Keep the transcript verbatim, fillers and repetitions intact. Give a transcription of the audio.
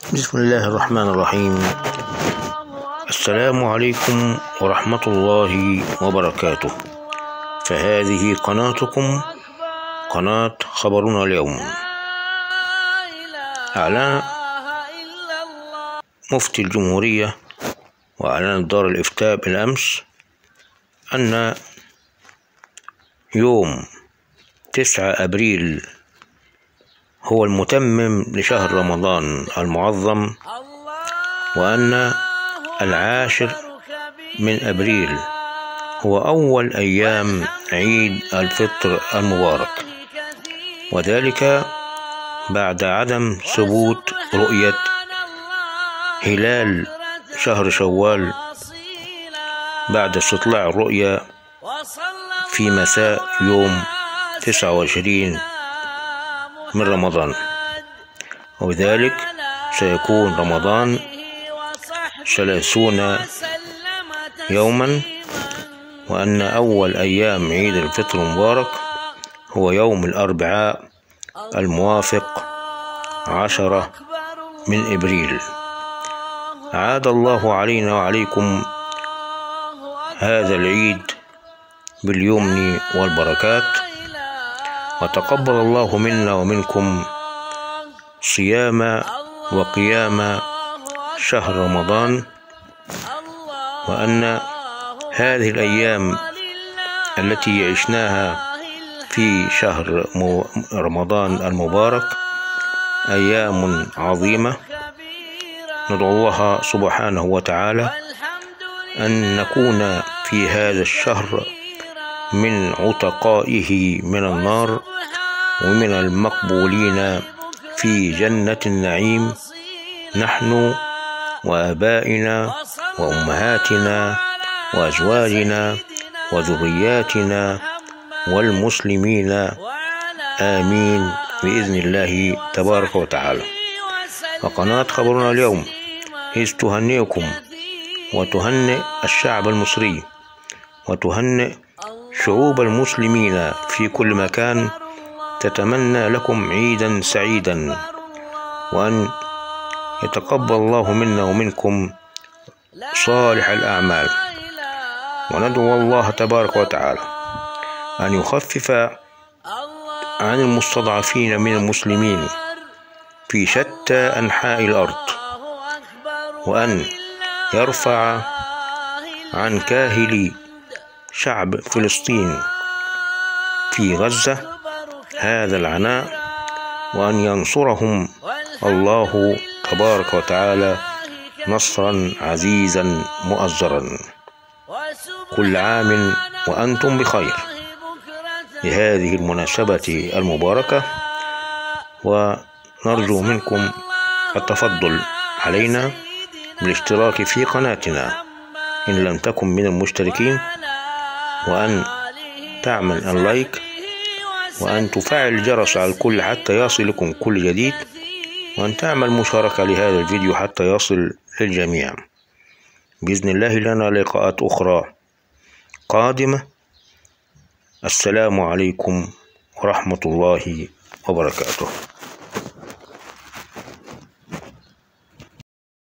بسم الله الرحمن الرحيم. السلام عليكم ورحمة الله وبركاته. فهذه قناتكم قناة خبرنا اليوم. أعلن مفتي الجمهورية وأعلنت دار الإفتاء بالأمس أن يوم تسعة أبريل هو المتمم لشهر رمضان المعظم، وأن العاشر من أبريل هو أول أيام عيد الفطر المبارك، وذلك بعد عدم ثبوت رؤية هلال شهر شوال بعد استطلاع الرؤية في مساء يوم تسعة وعشرين من رمضان، وبذلك سيكون رمضان ثلاثون يوما، وأن أول أيام عيد الفطر المبارك هو يوم الأربعاء الموافق عشرة من إبريل. أعاد الله علينا وعليكم هذا العيد باليمن والبركات، وتقبل الله منا ومنكم صيام وقيام شهر رمضان، وأن هذه الأيام التي عشناها في شهر رمضان المبارك أيام عظيمة. ندعو الله سبحانه وتعالى أن نكون في هذا الشهر من عتقائه من النار ومن المقبولين في جنة النعيم، نحن وآبائنا وأمهاتنا وأزواجنا وذرياتنا والمسلمين، آمين بإذن الله تبارك وتعالى. وقناة خبرنا اليوم إذ تهنئكم وتهنئ الشعب المصري وتهنئ شعوب المسلمين في كل مكان، تتمنى لكم عيدا سعيدا، وأن يتقبل الله منا ومنكم صالح الأعمال. وندعو الله تبارك وتعالى أن يخفف عن المستضعفين من المسلمين في شتى أنحاء الأرض، وأن يرفع عن كاهل شعب فلسطين في غزة هذا العناء، وأن ينصرهم الله تبارك وتعالى نصرا عزيزا مؤزرا. كل عام وأنتم بخير لهذه المناسبة المباركة، ونرجو منكم التفضل علينا بالاشتراك في قناتنا إن لم تكن من المشتركين، وأن تعمل اللايك، وأن تفعل الجرس على الكل حتى يصلكم كل جديد، وأن تعمل مشاركة لهذا الفيديو حتى يصل للجميع. بإذن الله لنا لقاءات أخرى قادمة. السلام عليكم ورحمة الله وبركاته.